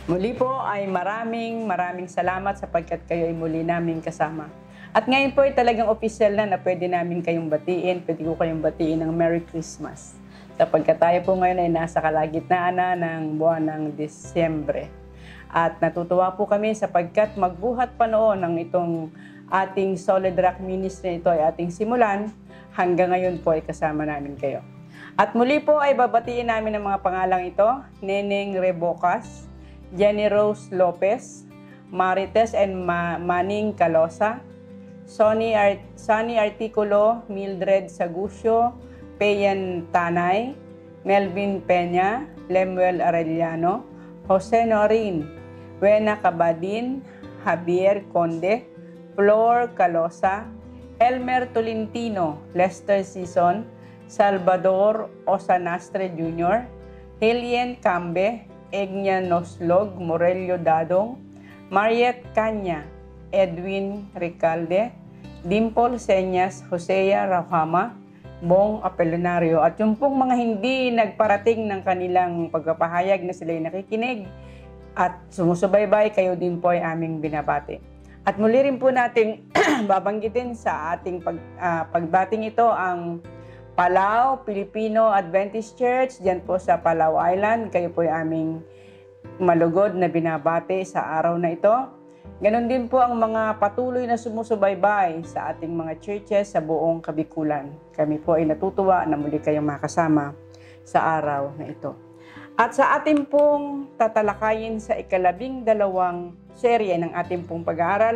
Muli po ay maraming salamat sapagkat kayo ay muli namin kasama. At ngayon po ay talagang opisyal na pwede namin kayong batiin, pwede ko kayong batiin ng Merry Christmas. Sapagkat tayo po ngayon ay nasa kalagitnaan na ng buwan ng Disyembre. At natutuwa po kami sapagkat magbuhat pa noon ng itong ating Solid Rock Ministry, ito ay ating simulan, hanggang ngayon po ay kasama namin kayo. At muli po ay babatiin namin ang mga pangalang ito, Neneng Rebocas, Jenny Rose Lopez, Marites and Manning Calosa, Sonny Articulo, Mildred Sagusio, Payan Tanay, Melvin Peña, Lemuel Arellano, Jose Norin, Wena Cabadin, Javier Conde, Flor Calosa, Elmer Tolentino, Lester Sison, Salvador Osanastre Jr., Helien Cambe, Egnia Noslog, Morelio Dadong, Mariet Caña, Edwin Recalde, Dimple Senyas, Josea Rahama, Bong Apelonario, at yung pong mga hindi nagparating ng kanilang pagpapahayag na sila'y nakikinig at sumusubaybay, kayo din po ay aming binabati. At muli rin po nating babanggitin sa ating pagbating ito ang Palau Filipino Adventist Church, diyan po sa Palau Island. Kayo po ay aming malugod na binabati sa araw na ito. Ganon din po ang mga patuloy na sumusubaybay sa ating mga churches sa buong Kabikulan. Kami po ay natutuwa na muli kayong makasama sa araw na ito. At sa ating pong tatalakayin sa ika-12 serye ng ating pong pag-aaral,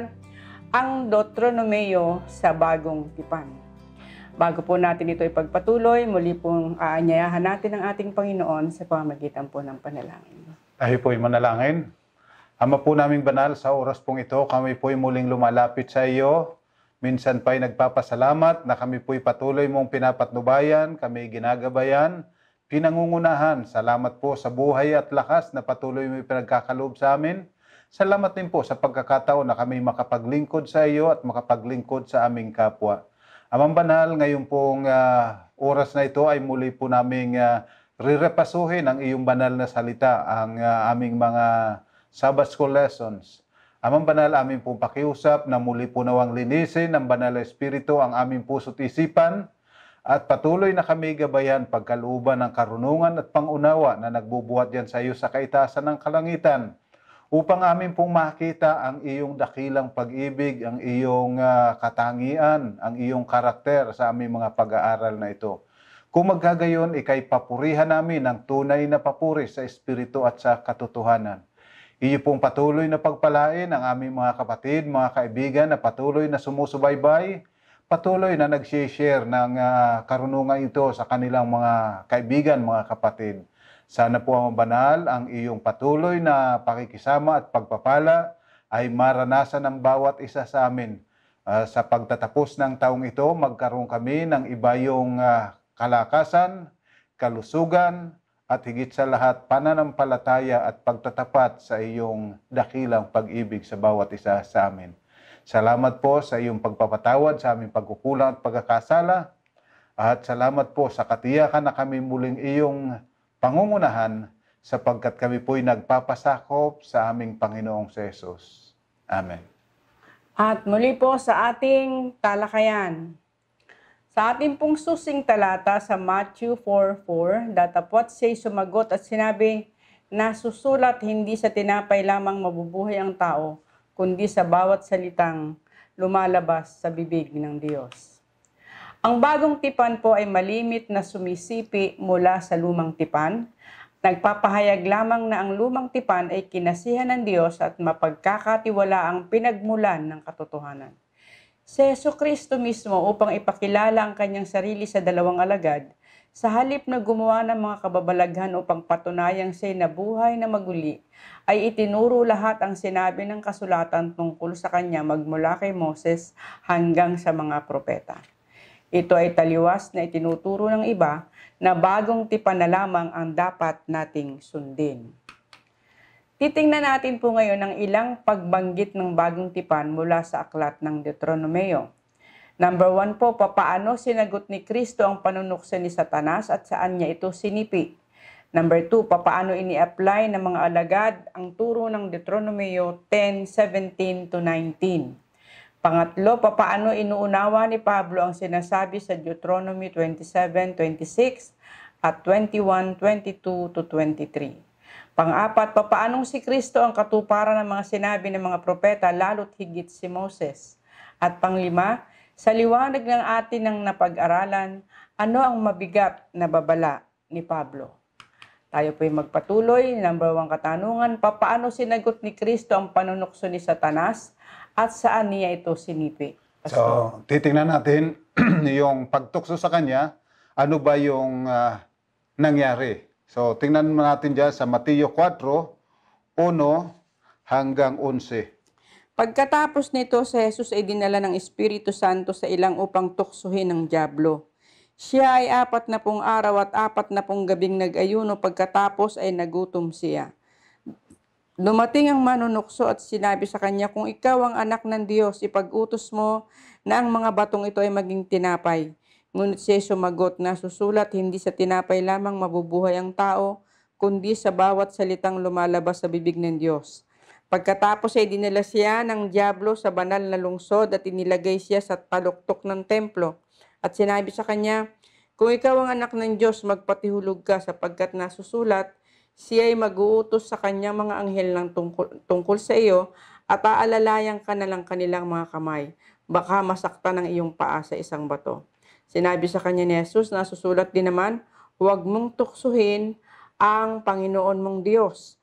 ang Deuteronomeo sa Bagong Tipan. Bago po natin ito ipagpatuloy, muli pong aanyayahan natin ang ating Panginoon sa pamamagitan po ng panalangin. Tayo po'y manalangin. Ama po naming banal, sa oras pong ito, kami po'y muling lumalapit sa iyo. Minsan pa'y nagpapasalamat na kami po'y patuloy mong pinapatnubayan, kami ginagabayan, pinangungunahan. Salamat po sa buhay at lakas na patuloy mo pinagkakaloob sa amin. Salamat din po sa pagkakataon na kami makapaglingkod sa iyo at makapaglingkod sa aming kapwa. Amang banal, ngayon pong oras na ito ay muli po naming rirepasuhin ang iyong banal na salita, ang aming mga Sabbath School lessons. Amang banal, aming pong pakiusap na muli po nawang linisin ng banal na Espiritu ang aming puso't isipan at patuloy na kami gabayan pagkalooban ng karunungan at pangunawa na nagbubuhat yan sa iyo sa kaitasan ng kalangitan, upang amin pong makita ang iyong dakilang pag-ibig, ang iyong katangian, ang iyong karakter sa aming mga pag-aaral na ito. Kung magkagayon, ikay papurihan namin ng tunay na papuri sa Espiritu at sa katotohanan. Iyo pong patuloy na pagpalain ang aming mga kapatid, mga kaibigan na patuloy na sumusubaybay, patuloy na nag-share ng karunungan ito sa kanilang mga kaibigan, mga kapatid. Sana po ang banal, ang iyong patuloy na pakikisama at pagpapala ay maranasan ng bawat isa sa amin. Sa pagtatapos ng taong ito, magkaroon kami ng iba yung kalakasan, kalusugan, at higit sa lahat, pananampalataya at pagtatapat sa iyong dakilang pag-ibig sa bawat isa sa amin. Salamat po sa iyong pagpapatawad sa aming pagkukulang at pagkakasala. At salamat po sa katiyakan na kami muling iyong pangungunahan sapagkat kami po'y nagpapasakop sa aming Panginoong Jesus. Amen. At muli po sa ating talakayan. Sa ating pong susing talata sa Matthew 4:4, datapwat siya'y sumagot at sinabi, nasusulat hindi sa tinapay lamang mabubuhay ang tao, kundi sa bawat salitang lumalabas sa bibig ng Diyos. Ang bagong tipan po ay malimit na sumisipi mula sa lumang tipan. Nagpapahayag lamang na ang lumang tipan ay kinasihan ng Diyos at mapagkakatiwala ang pinagmulan ng katotohanan. Si Jesucristo mismo upang ipakilala ang kanyang sarili sa dalawang alagad, sa halip na gumawa ng mga kababalaghan upang patunayang siya'y nabuhay na maguli, ay itinuro lahat ang sinabi ng kasulatan tungkol sa kanya magmula kay Moses hanggang sa mga propeta. Ito ay taliwas na itinuturo ng iba na bagong tipan na lamang ang dapat nating sundin. Titingnan natin po ngayon ang ilang pagbanggit ng bagong tipan mula sa aklat ng Deuteronomeo. Number 1 po, papaano sinagot ni Kristo ang panunukso ni Satanas at saan niya ito sinipi. Number 2, papaano ini-apply ng mga alagad ang turo ng Deuteronomio 10:17 to 19. Pangatlo, papaano inuunawa ni Pablo ang sinasabi sa Deuteronomy 27:26 at 21:22 to 23. Pang-apat, papaanong si Kristo ang katuparan ng mga sinabi ng mga propeta, lalo't higit si Moses. At panglima, sa liwanag ng atin ng napag-aralan, ano ang mabigat na babala ni Pablo? Tayo po'y magpatuloy. Number 1 katanungan, papaano sinagot ni Kristo ang panunukso ni Satanas at saan niya ito sinipi? So, titingnan natin yung pagtukso sa kanya, ano ba yung nangyari. So, tingnan natin dyan sa Mateo 4:1 hanggang 11. Pagkatapos nito, si Jesus ay dinala ng Espiritu Santo sa ilang upang tuksuhin ng dyablo. Siya ay 40 araw at 40 gabing nag-ayuno, pagkatapos ay nagutom siya. Dumating ang manunukso at sinabi sa kanya, kung ikaw ang anak ng Diyos, ipag-utos mo na ang mga batong ito ay maging tinapay. Ngunit siya sumagot, nasusulat, hindi sa tinapay lamang mabubuhay ang tao, kundi sa bawat salitang lumalabas sa bibig ng Diyos. Pagkatapos ay dinala siya ng dyablo sa banal na lungsod at inilagay siya sa taluktok ng templo. At sinabi sa kanya, kung ikaw ang anak ng Diyos, magpatihulog ka sapagkat nasusulat, siya ay mag-uutos sa kanyang mga anghel ng tungkol sa iyo at aalalayan ka na lang kanilang mga kamay. Baka masaktan ang iyong paa sa isang bato. Sinabi sa kanya ni Jesus, nasusulat din naman, huwag mong tuksuhin ang Panginoon mong Diyos.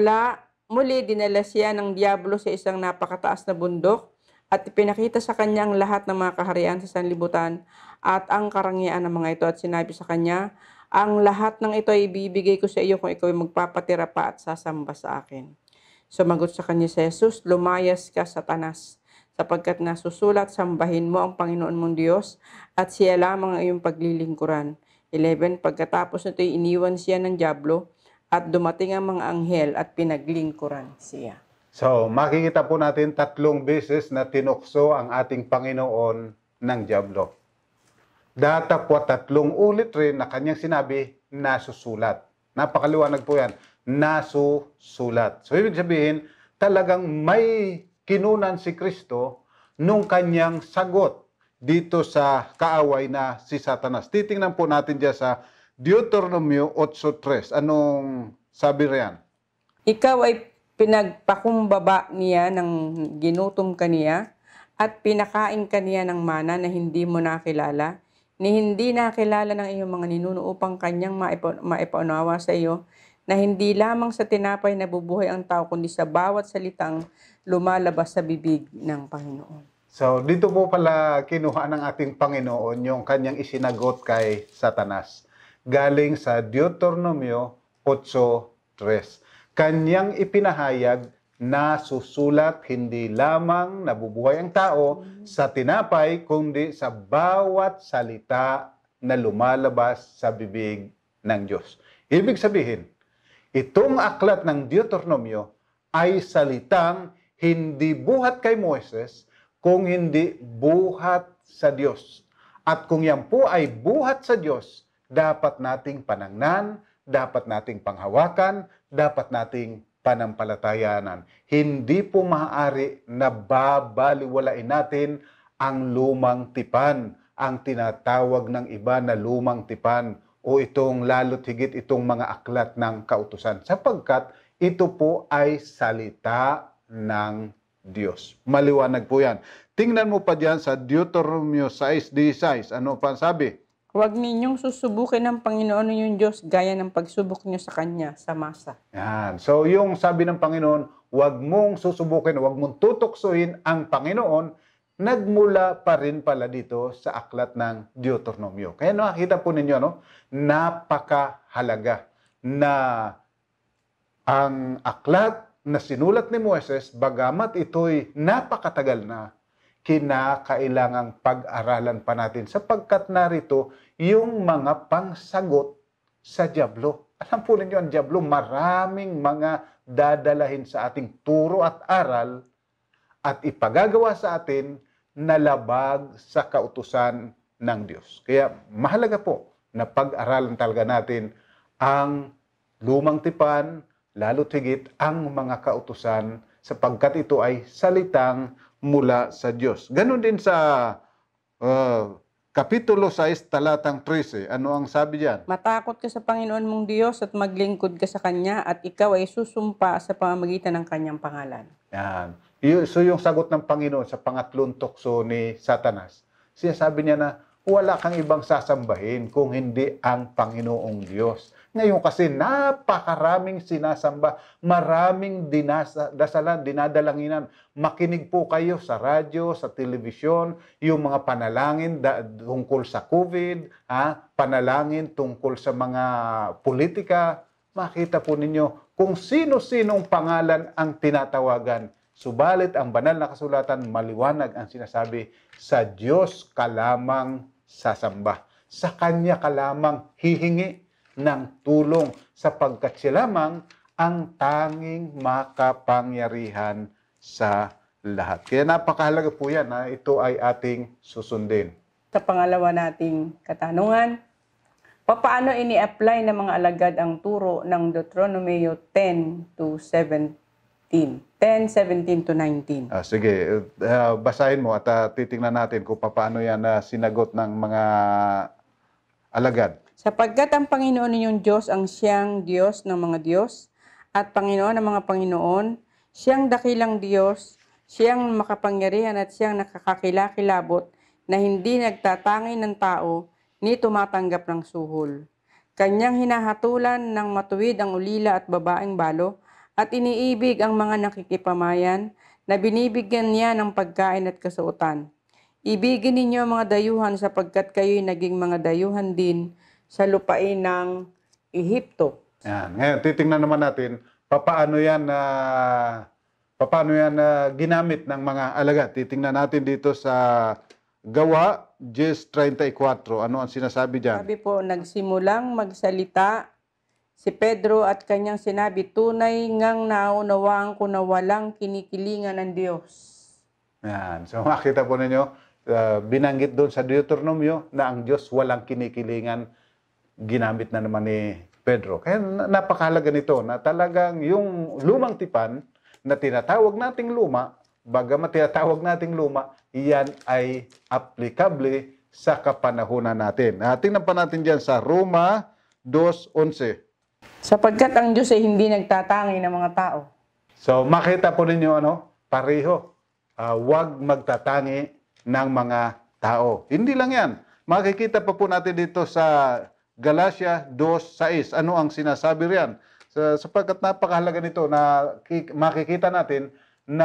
Muli dinala siya ng dyablo sa isang napakataas na bundok at ipinakita sa kanya ang lahat ng mga kaharian sa sanlibutan at ang karangyaan ng mga ito. At sinabi sa kanya, ang lahat ng ito ay ibibigay ko sa iyo kung ikaw ay magpapatira pa at sasamba sa akin. Sumagot sa kanya si Jesus, lumayas ka, Satanas, sapagkat nasusulat, sambahin mo ang Panginoon mong Diyos at siya lamang ang iyong paglilingkuran. 11, pagkatapos nito iniwan siya ng dyablo at dumating ang mga anghel at pinaglingkuran siya. So, makikita po natin 3 beses na tinukso ang ating Panginoon ng dyablo. Datapwat 3 ulit rin na kanyang sinabi, nasusulat. Napakaliwanag po yan, nasusulat. So, ibig sabihin, talagang may kinunan si Kristo nung kanyang sagot dito sa kaaway na si Satanas. Titingnan po natin dyan sa Deuteronomio 8:3. Anong sabi riyan? Ikaw ay pinagpakumbaba niya ng ginutom kaniya at pinakain kaniya ng mana na hindi mo nakilala, ni hindi nakilala ng iyong mga ninuno upang kanyang maipaunawa sa iyo na hindi lamang sa tinapay nabubuhay ang tao, kundi sa bawat salitang lumalabas sa bibig ng Panginoon. So, dito po pala kinuha ng ating Panginoon yung kanyang isinagot kay Satanas. Galing sa Deuteronomio 8:3. Kanyang ipinahayag na susulat hindi lamang nabubuhay ang tao sa tinapay, kundi sa bawat salita na lumalabas sa bibig ng Diyos. Ibig sabihin, itong aklat ng Deuteronomio ay salitang hindi buhat kay Moises, kung hindi buhat sa Diyos. At kung yan po ay buhat sa Diyos, dapat nating panangnan, dapat nating panghawakan, dapat nating panampalatayanan. Hindi po maaari na babaliwalain natin ang lumang tipan, ang tinatawag ng iba na lumang tipan, o itong lalo't higit itong mga aklat ng kautusan, sapagkat ito po ay salita ng Diyos. Maliwanag po yan. Tingnan mo pa diyan sa Deuteronomio 6:16. Ano pa sabi? Huwag ninyong susubukin ng Panginoon ninyong Diyos gaya ng pagsubok niyo sa Kanya sa masa. Yan. So yung sabi ng Panginoon, huwag mong susubukin, huwag mong tutuksoin ang Panginoon, nagmula pa rin pala dito sa aklat ng Deuteronomio. Kaya nakita po ninyo, no? Napakahalaga na ang aklat na sinulat ni Moises, bagamat ito'y napakatagal na, kinakailangang pag-aralan pa natin sapagkat narito yung mga pangsagot sa dyablo. Alam po ninyo, ang dyablo, maraming mga dadalahin sa ating turo at aral at ipagagawa sa atin na labag sa kautusan ng Diyos. Kaya mahalaga po na pag-aralan talaga natin ang lumang tipan, lalo't higit ang mga kautusan sapagkat ito ay salitang mula sa Diyos. Ganon din sa Kapitulo 6, talatang 13. Ano ang sabi diyan? Matakot ka sa Panginoon mong Diyos at maglingkod ka sa Kanya at ikaw ay susumpa sa pamamagitan ng Kanyang pangalan. Yan. So yung sagot ng Panginoon sa pangatlong tukso ni Satanas, sinasabi niya na wala kang ibang sasambahin kung hindi ang Panginoong Diyos. Ngayon kasi napakaraming sinasamba, maraming dasalan, dinadalanginan. Makinig po kayo sa radyo, sa telebisyon, yung mga panalangin tungkol sa COVID, panalangin tungkol sa mga politika. Makita po ninyo kung sino-sinong pangalan ang tinatawagan. Subalit ang banal na kasulatan, maliwanag ang sinasabi, sa Diyos ka lamang sasamba. Sa Kanya ka lamang hihingi ng tulong sapagkat siya lamang ang tanging makapangyarihan sa lahat. Kaya napakahalaga po yan na ito ay ating susundin. Sa pangalawa nating katanungan, paano ini-apply ng mga alagad ang turo ng Deuteronomy 10 to 17? 10:17 to 19. Sige, basahin mo at titingnan natin kung paano yan sinagot ng mga alagad. Sapagkat ang Panginoon ninyong Diyos ang siyang Diyos ng mga Diyos at Panginoon ng mga Panginoon, siyang dakilang Diyos, siyang makapangyarihan at siyang nakakakilakilabot na hindi nagtatangi ng tao ni tumatanggap ng suhol. Kanyang hinahatulan ng matuwid ang ulila at babaeng balo at iniibig ang mga nakikipamayan na binibigyan niya ng pagkain at kasuotan. Ibigin ninyo ang mga dayuhan sapagkat kayo'y naging mga dayuhan din sa lupain ng Ehipto. Yan. Ngayon, titingnan naman natin paano yan ginamit ng mga alagad. Titingnan natin dito sa Gawa 10:34. Ano ang sinasabi diyan? Sabi po, nagsimulang magsalita si Pedro at kanyang sinabi, tunay ngang naunawaan ko na walang kinikilingan ng Diyos. Yan. So makita po ninyo, binanggit doon sa Deuteronomio na ang Diyos walang kinikilingan, ginamit na naman ni Pedro. Kaya napakahalaga nito na talagang yung lumang tipan na tinatawag nating luma, bagamat tinatawag nating luma, iyan ay applicable sa kapanahunan natin. Tingnan pa natin dyan sa Roma 2:11. Sapagkat ang Diyos ay hindi nagtatangi ng mga tao. So makita po ninyo, pareho. Huwag magtatangi ng mga tao. Hindi lang yan. Makikita pa po natin dito sa Galatia 2:6. Ano ang sinasabi riyan? Sapagkat napakahalaga nito na makikita natin na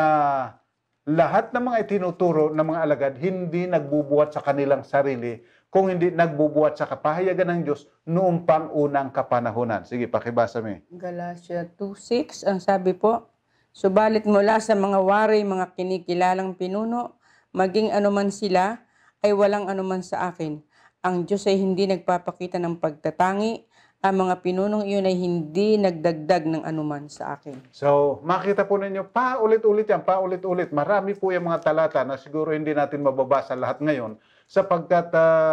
lahat ng mga itinuturo ng mga alagad hindi nagbubuhat sa kanilang sarili, kung hindi nagbubuhat sa kapahayagan ng Diyos noong pang-unang kapanahunan. Sige, pakibasa mo. Galatia 2:6, ang sabi po, subalit mula sa mga wari, mga kinikilalang pinuno, maging anuman sila, ay walang anuman sa akin. Ang Diyos ay hindi nagpapakita ng pagtatangi, ang mga pinunong iyon ay hindi nagdagdag ng anuman sa akin. So, makita po ninyo, paulit-ulit yan, paulit-ulit. Marami po yung mga talata na siguro hindi natin mababasa lahat ngayon sapagkat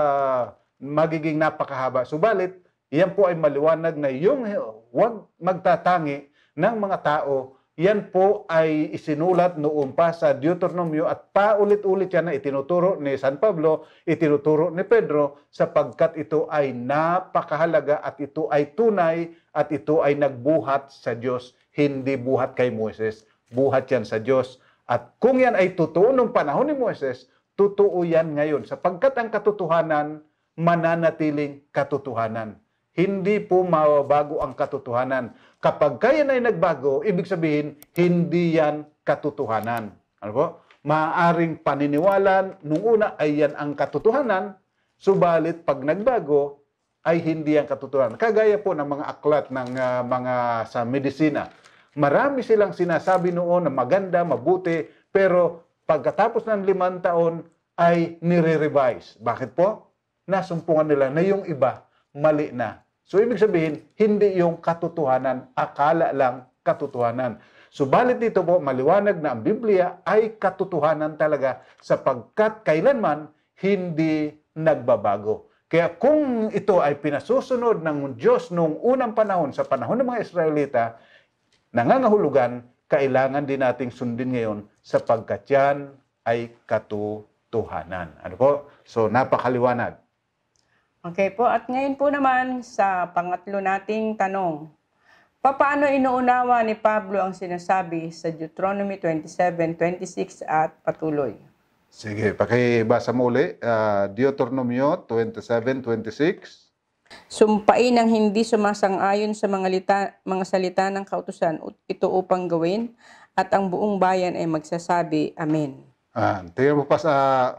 magiging napakahaba. Subalit, yan po ay maliwanag na yung huwag magtatangi ng mga tao, yan po ay isinulat noon pa sa Deuteronomio at paulit-ulit yan na itinuturo ni San Pablo, itinuturo ni Pedro sapagkat ito ay napakahalaga at ito ay tunay at ito ay nagbuhat sa Diyos, hindi buhat kay Moises, buhat yan sa Diyos. At kung yan ay totoo nung panahon ni Moises, totoo yan ngayon sapagkat ang katotohanan mananatiling katotohanan. Hindi po mababago ang katotohanan. Kapag kaya na nagbago, ibig sabihin, hindi yan katotohanan. Ano po? Maaaring paniniwalaan, nung una ay yan ang katotohanan, subalit pag nagbago, ay hindi yan katotohanan. Kagaya po ng mga aklat ng mga sa medisina. Marami silang sinasabi noon na maganda, mabuti, pero pagkatapos ng 5 taon, ay nire-revise. Bakit po? Nasumpungan nila na yung iba, mali na. So, ibig sabihin, hindi yung katotohanan, akala lang katotohanan. Subalit dito po, maliwanag na ang Biblia ay katotohanan talaga sapagkat kailanman hindi nagbabago. Kaya kung ito ay pinasusunod ng Diyos noong unang panahon, sa panahon ng mga Israelita, nangangahulugan, kailangan din nating sundin ngayon sapagkat yan ay katotohanan. Ano po? So, napakaliwanag. Okay po, at ngayon po naman sa pangatlo nating tanong. Paano inuunawa ni Pablo ang sinasabi sa Deuteronomy 27:26 at patuloy? Sige, pakibasa mo uli. Deuteronomio 27:26. Sumpain ang hindi sumasang-ayon sa mga salita ng kautusan ito upang gawin, at ang buong bayan ay magsasabi, Amen. Tingnan mo pa sa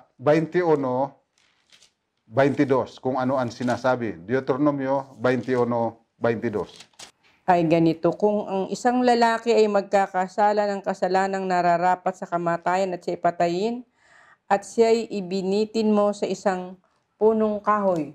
21:22 kung ano ang sinasabi. Deuteronomio 21:22. Ay ganito, kung ang isang lalaki ay magkakasala ng kasalanang nararapat sa kamatayan at siya ipatayin, at siya ay ibinitin mo sa isang punong kahoy.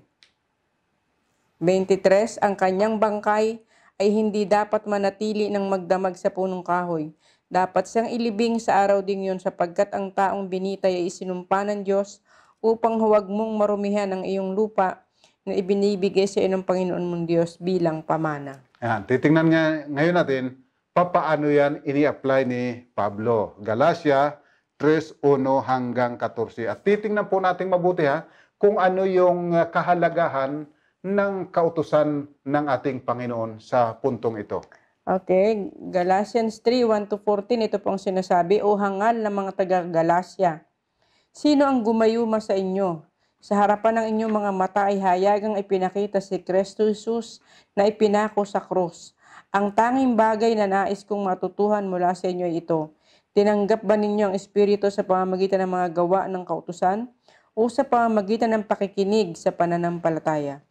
23, ang kanyang bangkay ay hindi dapat manatili ng magdamag sa punong kahoy. Dapat siyang ilibing sa araw ding yun, sapagkat ang taong binitay ay isinumpa ng Diyos upang huwag mong marumihan ang iyong lupa na ibinibigay sa iyo ng Panginoon mong Diyos bilang pamana. Titingnan nga ngayon natin, papaano yan ini-apply ni Pablo. Galatia 3:1 hanggang 14. At titingnan po natin mabuti kung ano yung kahalagahan ng kautusan ng ating Panginoon sa puntong ito. Okay, Galatians 3:1-14, ito pong sinasabi, O hangal ng mga taga-Galacia, sino ang gumayuma sa inyo? Sa harapan ng inyong mga mata ay hayagang ipinakita si Kristo Jesus na ipinako sa krus. Ang tanging bagay na nais kong matutuhan mula sa inyo ay ito. Tinanggap ba ninyo ang Espiritu sa pamamagitan ng mga gawa ng kautusan o sa pamamagitan ng pakikinig sa pananampalataya?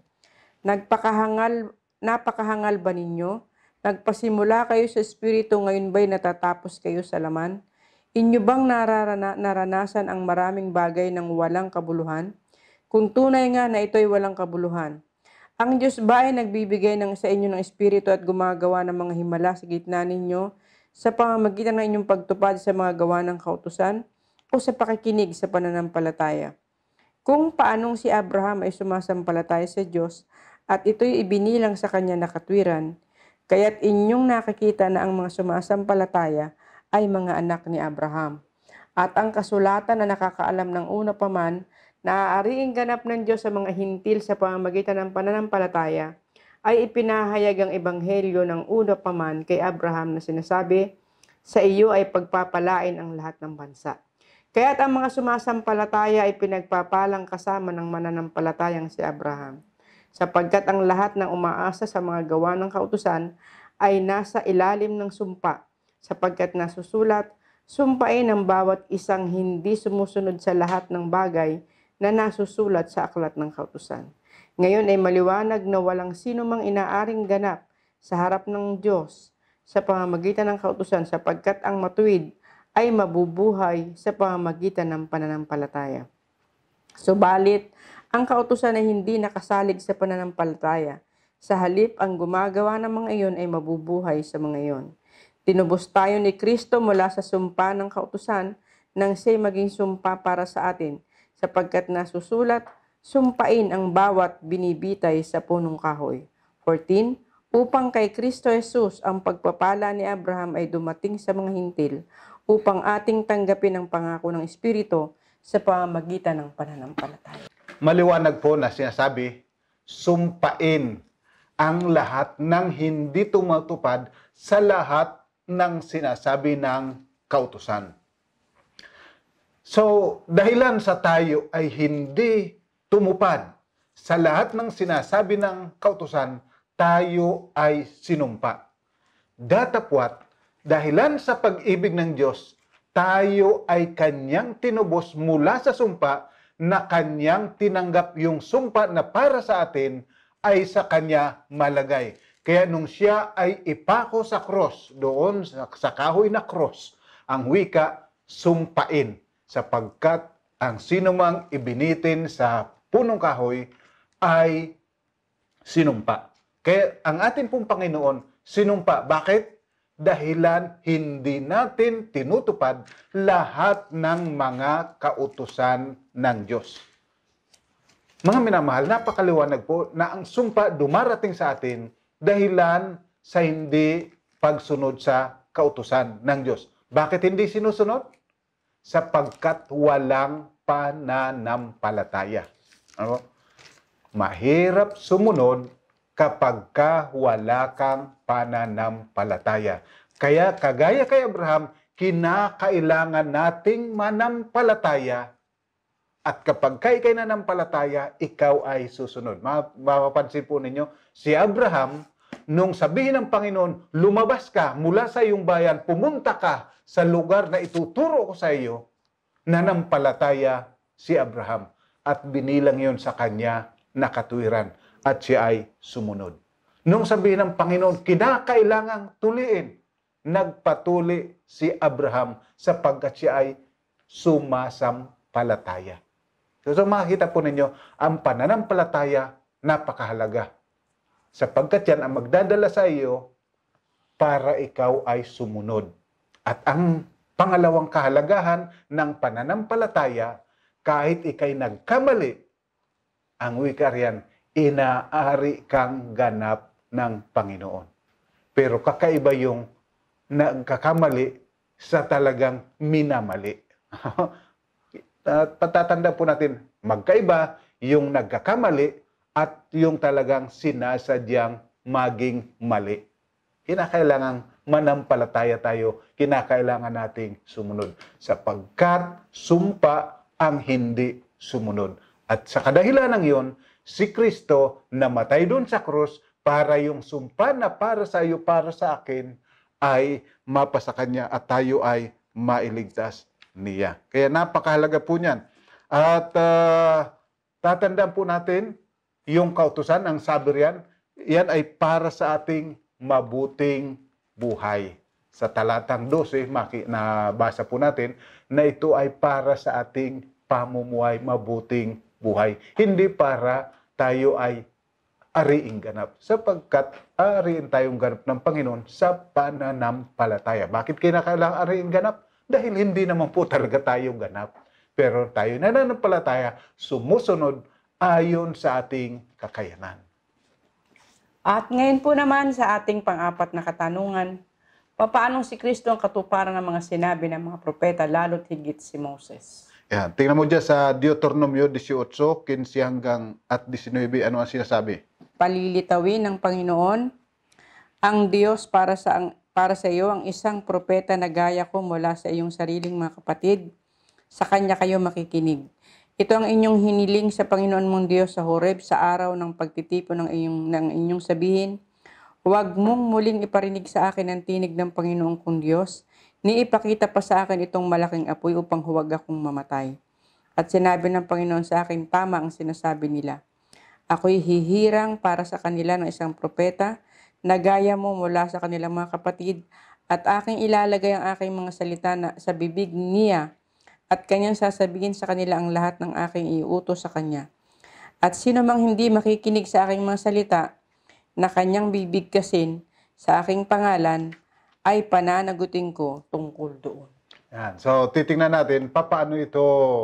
Napakahangal ba ninyo? Nagpasimula kayo sa Espiritu, ngayon ba'y natatapos kayo sa laman? Inyo bang naranasan ang maraming bagay ng walang kabuluhan? Kung tunay nga na ito'y walang kabuluhan. Ang Diyos ba ay nagbibigay sa inyo ng Espiritu at gumagawa ng mga himala sa gitna ninyo sa pamamagitan ng inyong pagtupad sa mga gawa ng kautusan o sa pakikinig sa pananampalataya? Kung paanong si Abraham ay sumasampalataya sa Diyos at ito'y ibinilang sa kanya na katwiran, kaya't inyong nakikita na ang mga sumasampalataya ay mga anak ni Abraham. At ang kasulatan na nakakaalam ng una pa man, naaariing ganap ng Diyos sa mga hintil sa pamamagitan ng pananampalataya, ay ipinahayag ang ebanghelyo ng una pa man kay Abraham na sinasabi, sa iyo ay pagpapalain ang lahat ng bansa. Kaya't ang mga sumasampalataya ay pinagpapalang kasama ng mananampalatayang si Abraham, sapagkat ang lahat ng umaasa sa mga gawa ng kautusan ay nasa ilalim ng sumpa, sapagkat nasusulat, sumpain ang bawat isang hindi sumusunod sa lahat ng bagay na nasusulat sa aklat ng kautusan. Ngayon ay maliwanag na walang sino mang inaaring ganap sa harap ng Diyos sa pamamagitan ng kautusan, sapagkat ang matuwid ay mabubuhay sa pamamagitan ng pananampalataya. Subalit, ang kautusan ay hindi nakasalig sa pananampalataya. Sa halip, ang gumagawa ng mga iyon ay mabubuhay sa mga iyon. Tinubos tayo ni Kristo mula sa sumpa ng kautusan nang siya'y maging sumpa para sa atin, sapagkat nasusulat, sumpain ang bawat binibitay sa punong kahoy. 14, upang kay Kristo Jesus ang pagpapala ni Abraham ay dumating sa mga hintil, upang ating tanggapin ang pangako ng Espiritu sa pamamagitan ng pananampalataya. Maliwanag po na sinasabi, sumpain ang lahat ng hindi tumutupad sa lahat ng sinasabi ng kautusan. So, dahilan sa tayo ay hindi tumupad sa lahat ng sinasabi ng kautusan, tayo ay sinumpa. Datapwat, dahilan sa pag-ibig ng Diyos, tayo ay kanyang tinubos mula sa sumpa na kanyang tinanggap yung sumpa na para sa atin ay sa kanya malagay. Kaya nung siya ay ipako sa cross, doon sa kahoy na cross, ang wika, sumpain. Sapagkat ang sinumang ibinitin sa punong kahoy ay sinumpa. Kaya ang ating pong Panginoon, sinumpa. Bakit? Dahilan hindi natin tinutupad lahat ng mga kautusan ng Diyos. Mga minamahal, napakaliwanag po na ang sumpa dumarating sa atin dahilan sa hindi pagsunod sa kautusan ng Diyos. Bakit hindi sinusunod? Sapagkat walang pananampalataya. Ano? Mahirap sumunod kapag wala kang pananampalataya. Kaya kagaya kay Abraham, kinakailangan nating manampalataya. At kapag kay nanampalataya, ikaw ay susunod. Mapapansin po ninyo, si Abraham, nung sabihin ng Panginoon, lumabas ka mula sa iyong bayan, pumunta ka sa lugar na ituturo ko sa iyo, nanampalataya si Abraham. At binilang yon sa kanya na katuwiran. At siya ay sumunod. Nung sabihin ng Panginoon, kinakailangang tuliin, nagpatuli si Abraham sapagkat siya ay sumasampalataya. So makikita po ninyo, ang pananampalataya napakahalaga. Sapagkat yan ang magdadala sa iyo para ikaw ay sumunod. At ang pangalawang kahalagahan ng pananampalataya, kahit ikay nagkamali, ang wika riyan, inaari kang ganap ng Panginoon. Pero kakaiba yung nagkakamali sa talagang minamali. Patatanda po natin, magkaiba yung nagkakamali at yung talagang sinasadyang maging mali. Kinakailangan manampalataya tayo, kinakailangan nating sumunod. Sapagkat sumpa ang hindi sumunod. At sa kadahilan ng yon, si Kristo namatay doon sa krus para yung sumpa na para sa iyo, para sa akin, ay mapasa kanya at tayo ay mailigtas niya. Kaya napakahalaga po niyan. At tatandaan po natin, yung kautusan, ang sabi riyan, yan ay para sa ating mabuting buhay. Sa talatang 12, nabasa po natin, na ito ay para sa ating pamumuhay, mabuting buhay. Hindi para tayo ay ariing ganap. Sapagkat ariin tayong ganap ng Panginoon sa pananampalataya. Bakit kinakailangan ariing ganap? Dahil hindi naman po talaga tayo ganap. Pero tayo nananampalataya, sumusunod ayon sa ating kakayanan. At ngayon po naman sa ating pang-apat na katanungan, papaanong si Kristo ang katuparan ng mga sinabi ng mga propeta, lalo't higit si Moses? Yan. Tingnan mo dyan sa Deuteronomio 18, 15 hanggang at 19, ano ang sinasabi? Palilitawin ng Panginoon ang Diyos para sa iyo ang isang propeta na gaya ko mula sa iyong sariling mga kapatid. Sa kanya kayo makikinig. Ito ang inyong hiniling sa Panginoon mong Diyos sa Horeb sa araw ng pagtitipon ng inyong sabihin. Huwag mong muling iparinig sa akin ang tinig ng Panginoon kong Diyos, ni ipakita pa sa akin itong malaking apoy upang huwag akong mamatay. At sinabi ng Panginoon sa akin, tama ang sinasabi nila. Ako'y hihirang para sa kanila ng isang propeta, na gaya mo mula sa kanilang mga kapatid, at aking ilalagay ang aking mga salita sa bibig niya, at kanyang sasabihin sa kanila ang lahat ng aking iuutos sa kanya. At sino mang hindi makikinig sa aking mga salita, na kanyang bibigkasin sa aking pangalan, ay pananagutin ko tungkol doon. Yan. So, titingnan natin paano ito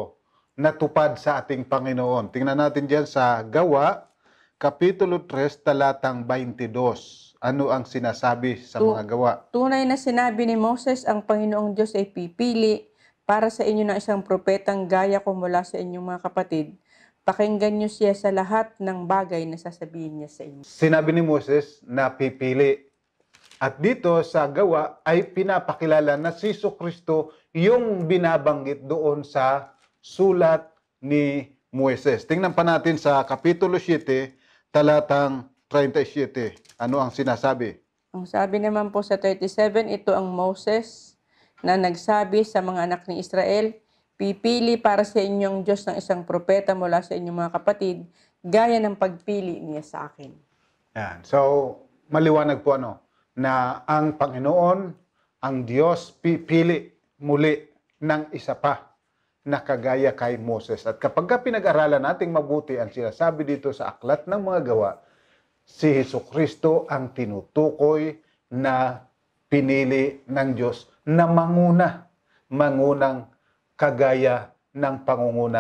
natupad sa ating Panginoon. Tingnan natin dyan sa Gawa, Kapitulo 3, talatang 22. Ano ang sinasabi sa mga gawa? Tunay na sinabi ni Moses, ang Panginoong Diyos ay pipili para sa inyo ng isang propetang gaya ko mula sa inyong mga kapatid. Pakinggan niyo siya sa lahat ng bagay na sasabihin niya sa inyo. Sinabi ni Moses na pipili. At dito sa gawa ay pinapakilala na si Jesucristo yung binabanggit doon sa sulat ni Moises. Tingnan pa natin sa Kapitulo 7, talatang 37. Ano ang sinasabi? Ang sabi naman po sa 37, ito ang Moses na nagsabi sa mga anak ni Israel, pipili para sa inyong Diyos ng isang propeta mula sa inyong mga kapatid, gaya ng pagpili niya sa akin. Yan. So, maliwanag po na ang Panginoon, ang Diyos, pipili muli ng isa pa na kagaya kay Moses. At kapag pinag-aralan nating mabuti ang sinasabi dito sa aklat ng mga gawa, si Jesucristo ang tinutukoy na pinili ng Diyos na mangunang kagaya ng pangunguna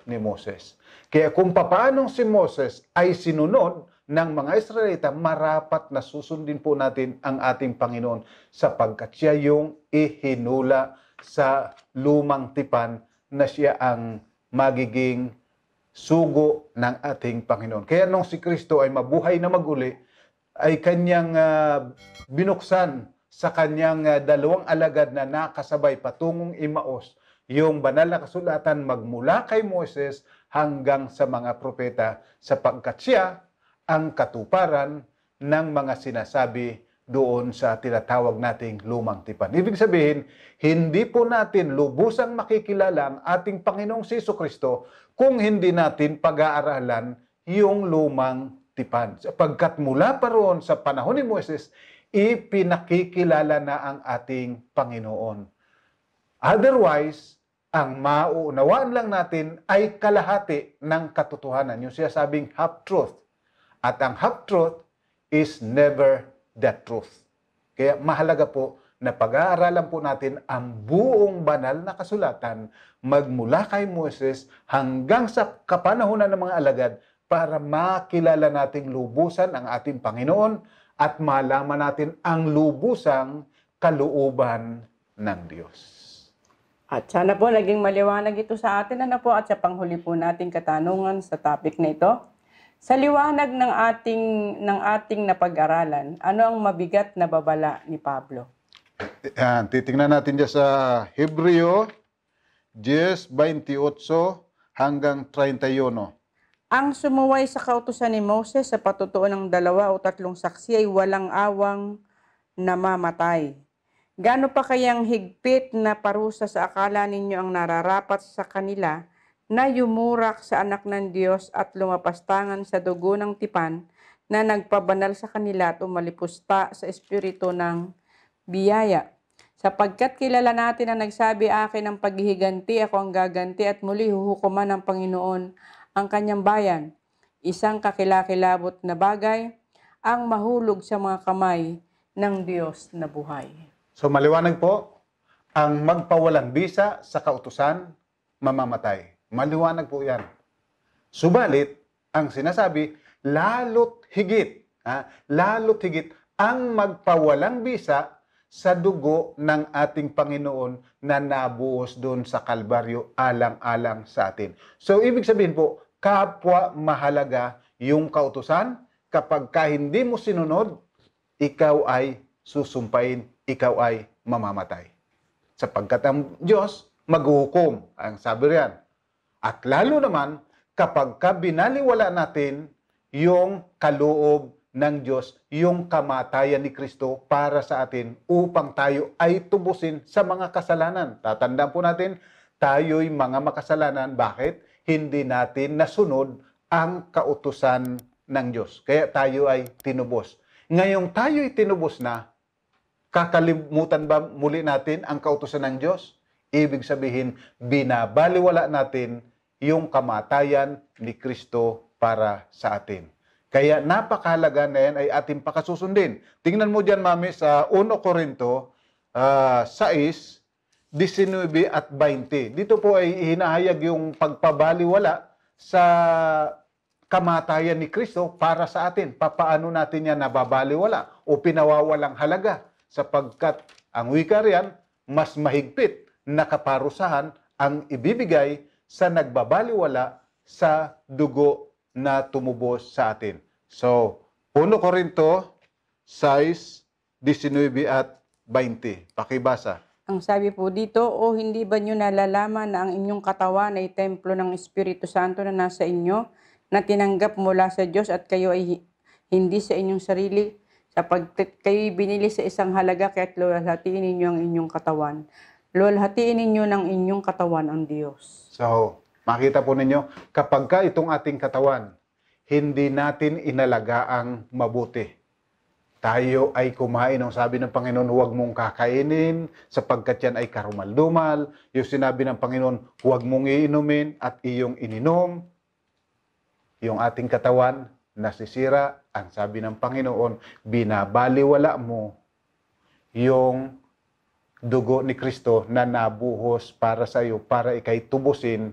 ni Moses. Kaya kung papaanong si Moses ay sinunod ng mga Israelita, marapat na susundin po natin ang ating Panginoon sapagkat siya yung ihinula sa lumang tipan na siya ang magiging sugo ng ating Panginoon. Kaya nung si Kristo ay mabuhay na maguli, ay kanyang binuksan sa kanyang dalawang alagad na nakasabay patungong Imaos, yung banal na kasulatan magmula kay Moses hanggang sa mga propeta sapagkat siya ang katuparan ng mga sinasabi doon sa tinatawag nating lumang tipan. Ibig sabihin, hindi po natin lubusang makikilala ang ating Panginoong Jesucristo kung hindi natin pag-aaralan yung lumang tipan. Sapagkat mula pa roon sa panahon ni Moses, ipinakikilala na ang ating Panginoon. Otherwise, ang mauunawaan lang natin ay kalahati ng katotohanan. Yung sinasabing half-truth. At ang half-truth is never the truth. Kaya mahalaga po na pag-aaralan po natin ang buong banal na kasulatan magmula kay Moses hanggang sa kapanahunan ng mga alagad para makilala nating lubusan ang ating Panginoon at malaman natin ang lubusang kalooban ng Diyos. At sana po naging maliwanag ito sa atin po at sa panghuli po nating katanungan sa topic na ito. Sa liwanag ng ating napag-aralan, ano ang mabigat na babala ni Pablo? Yan, titingnan natin dyan sa Hebreo 10:28 hanggang 31. Ang sumuway sa kautusan ni Moses sa patutuo ng 2 o 3 saksi ay walang awang namamatay. Gaano pa kayang higpit na parusa sa akala ninyo ang nararapat sa kanila na yumurak sa anak ng Diyos at lumapastangan sa dugo ng tipan na nagpabanal sa kanila at umalipusta sa espiritu ng biyaya. Sapagkat kilala natin ang nagsabi, akin ang paghihiganti, ako ang gaganti at muli huhukuman ng Panginoon ang kanyang bayan. Isang kakilakilabot na bagay ang mahulog sa mga kamay ng Diyos na buhay. So maliwanag po, ang magpawalang bisa sa kautusan, mamamatay. Maliwanag po yan. Subalit, ang sinasabi, lalo't higit ang magpawalang bisa sa dugo ng ating Panginoon na nabuhos doon sa Kalbaryo alang-alang sa atin. So, ibig sabihin po, kapwa mahalaga yung kautusan. Kapag hindi mo sinunod, ikaw ay susumpain, ikaw ay mamamatay. Sapagkat ang Diyos maghuhukom, ang sabi riyan. At lalo naman, kapag binaliwala natin yung kaloob ng Diyos, yung kamatayan ni Kristo para sa atin upang tayo ay tubusin sa mga kasalanan. Tatandaan po natin, tayo'y mga makasalanan. Bakit? Hindi natin nasunod ang kautusan ng Diyos. Kaya tayo ay tinubos. Ngayong tayo'y tinubos na, kakalimutan ba muli natin ang kautusan ng Diyos? Ibig sabihin, binabaliwala natin yung kamatayan ni Kristo para sa atin. Kaya napakahalaga na yan ay ating pakasusundin. Tingnan mo dyan, mami, sa 1 Corinto 6, 19 at 20. Dito po ay hinahayag yung pagpabaliwala sa kamatayan ni Kristo para sa atin. Papaano natin yan nababaliwala o pinawawalang halaga? Sapagkat ang wika riyan, mas mahigpit na kaparusahan ang ibibigay sa nagbabaliwala sa dugo na tumubos sa atin. So, 1 Corinto 6, 19 at 20. Pakibasa. Ang sabi po dito, o hindi ba nyo nalalaman na ang inyong katawan ay templo ng Espiritu Santo na nasa inyo, na tinanggap mula sa Diyos at kayo ay hindi sa inyong sarili, sapagkat kayo'y binili sa isang halaga, kaya't luwalhatiin ninyo ang inyong katawan. Luwalhatiin ninyo ng inyong katawan ang Diyos. So, makita po ninyo, kapag itong ating katawan, hindi natin inalagaang mabuti. Tayo ay kumain, ang sabi ng Panginoon, huwag mong kakainin, sapagkat yan ay karumal-dumal. Yung sinabi ng Panginoon, huwag mong iinumin at iyong ininom. Yung ating katawan, nasisira. Ang sabi ng Panginoon, binabaliwala mo yung dugo ni Kristo na nabuhos para sa iyo, para ikay tubusin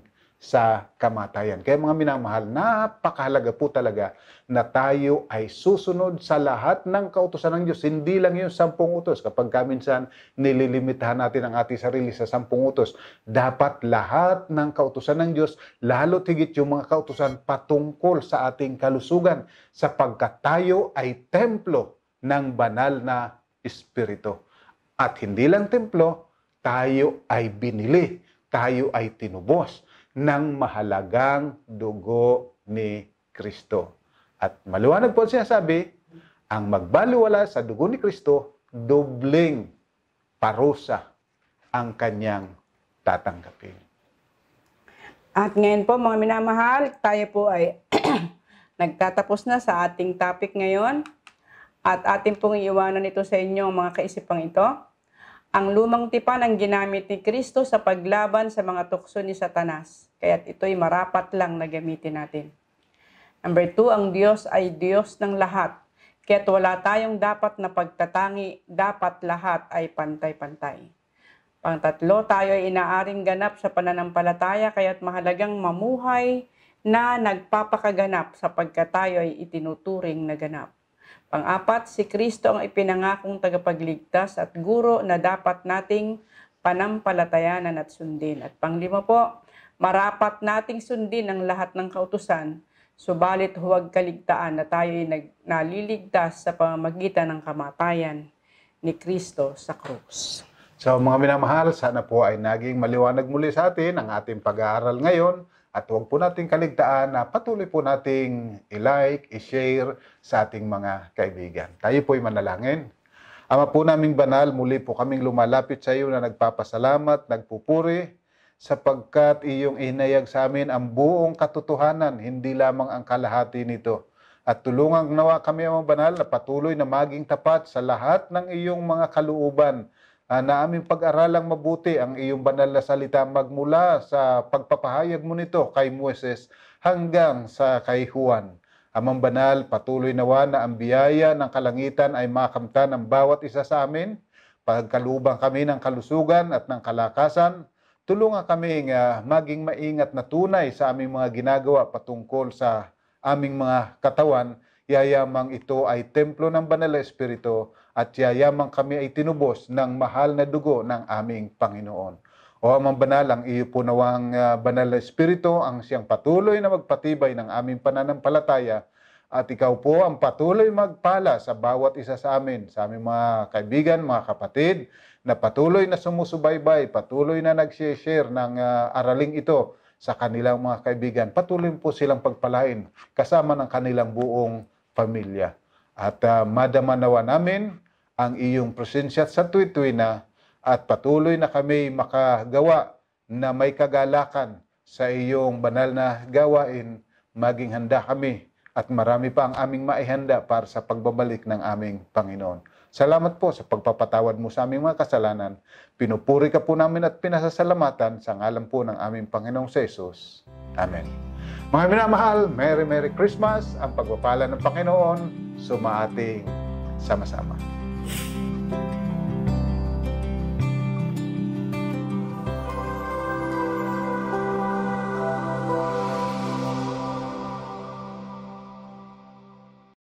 sa kamatayan. Kaya mga minamahal, napakahalaga po talaga na tayo ay susunod sa lahat ng kautusan ng Diyos. Hindi lang yung 10 utos. Kapag minsan nililimitahan natin ang ating sarili sa 10 utos, dapat lahat ng kautusan ng Diyos, lalo tigit yung mga kautusan patungkol sa ating kalusugan, sapagkat tayo ay templo ng banal na Espiritu. At hindi lang templo, tayo ay binili, tayo ay tinubos ng mahalagang dugo ni Kristo. At maliwanag po siya sabi, ang magbaliwala sa dugo ni Kristo, dobling parusa ang kanyang tatanggapin. At ngayon po mga minamahal, tayo po ay nagtatapos na sa ating topic ngayon. At atin pong iiwanan ito sa inyo mga kaisipang ito. Ang lumang tipan ang ginamit ni Kristo sa paglaban sa mga tukso ni Satanas. Kaya't ito'y marapat lang na gamitin natin. Number 2, ang Diyos ay Diyos ng lahat. Kaya't wala tayong dapat na pagtatangi, dapat lahat ay pantay-pantay. Pang-3, tayo ay inaaring ganap sa pananampalataya, kaya't mahalagang mamuhay na nagpapakaganap sapagkat tayo ay itinuturing na ganap. Pang-4, si Kristo ang ipinangakong tagapagligtas at guro na dapat nating panampalatayanan at sundin. At pang-5 po, marapat nating sundin ang lahat ng kautusan, subalit huwag kaligtaan na tayo ay naliligtas sa pamamagitan ng kamatayan ni Kristo sa krus. So mga minamahal, sana po ay naging maliwanag muli sa atin ang ating pag-aaral ngayon. At huwag po nating kaligtaan na patuloy po nating i-like, i-share sa ating mga kaibigan. Tayo po'y manalangin. Ama po naming banal, muli po kaming lumalapit sa iyo na nagpapasalamat, nagpupuri, sapagkat iyong inayag sa amin ang buong katotohanan, hindi lamang ang kalahati nito. At tulungan nawa kami, Ama Banal, na patuloy na maging tapat sa lahat ng iyong mga kalooban, na aming pag-aralang mabuti ang iyong banal na salita magmula sa pagpapahayag mo nito kay Moises hanggang sa kay Juan. Amang Banal, patuloy nawa na ang biyaya ng kalangitan ay makamtan ng bawat isa sa amin, pagkalubang kami ng kalusugan at ng kalakasan. Tulungan kami maging maingat na tunay sa aming mga ginagawa patungkol sa aming mga katawan, yayamang ito ay templo ng banal na Espiritu at yayamang kami ay tinubos ng mahal na dugo ng aming Panginoon. O Amang Banal, ang iyo po nawang banal na Espiritu ang siyang patuloy na magpatibay ng aming pananampalataya at ikaw po ang patuloy magpala sa bawat isa sa aming mga kaibigan, mga kapatid, na patuloy na sumusubaybay, patuloy na nag-share ng araling ito sa kanilang mga kaibigan. Patuloy po silang pagpalain kasama ng kanilang buong pamilya. At madama nawa namin ang iyong presensya sa tuwi-tuwi na at patuloy na kami makagawa na may kagalakan sa iyong banal na gawain, maging handa kami at marami pa ang aming maihanda para sa pagbabalik ng aming Panginoon. Salamat po sa pagpapatawad mo sa aming mga kasalanan. Pinupuri ka po namin at pinasasalamatan sa ngalan po ng aming Panginoong Jesus. Amen. Mga minamahal, Merry Merry Christmas. Ang pagpapala ng Panginoon sumaating sama-sama.